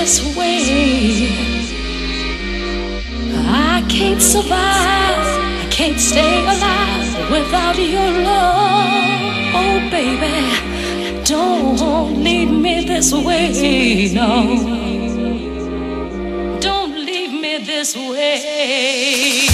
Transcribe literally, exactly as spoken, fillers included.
this way. I can't survive, I can't stay alive without your love. Oh baby, don't leave me this way, no. Don't leave me this way.